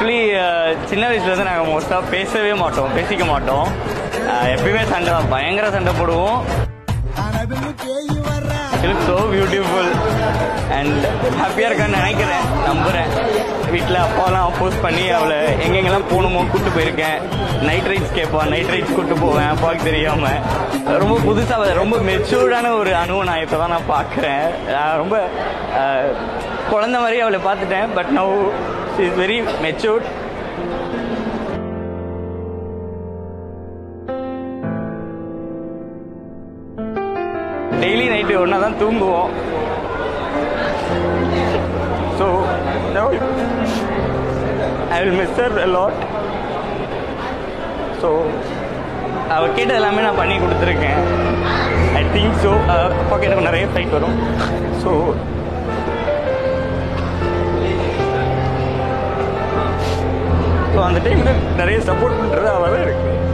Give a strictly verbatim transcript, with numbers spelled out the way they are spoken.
Actually சின்ன வயசுலேருந்து நாங்கள் மோஸ்ட்டாக பேசவே மாட்டோம், பேசிக்க மாட்டோம். எப்பயுமே சண்டை, பயங்கர சண்டை போடுவோம். இட்ஸ் ஸோ பியூட்டிஃபுல் அண்ட் ஹாப்பியாக இருக்கான்னு நினைக்கிறேன், நம்புகிறேன். வீட்டில் அப்பாலாம் அப்போஸ் பண்ணி அவளை எங்கெங்கெல்லாம் போகணுமோ கூப்பிட்டு போயிருக்கேன். நைட் ரைட்ஸ் கேட்பான், நைட் ரைட்ஸ் கூப்பிட்டு போவேன் அப்பாவுக்கு தெரியாமல். ரொம்ப புதுசாக ரொம்ப மெச்சூர்டான ஒரு அனுபவம் நான் இப்போ தான் நான் பார்க்குறேன். ரொம்ப குழந்த மாதிரி அவளை பார்த்துட்டேன். But now she is very matured. Daily night ஒன்றா தான் தூங்குவோம். So I will miss her a lot. So அவள் கேட்டது எல்லாமே நான் பண்ணி கொடுத்துருக்கேன். I think so. அப்பாவுக்கு எனக்கு நிறைய ஃபைட் வரும். ஸோ ஸோ அந்த டைமில் நிறைய சப்போர்ட் பண்ணுறது அவள் தான் இருக்கு.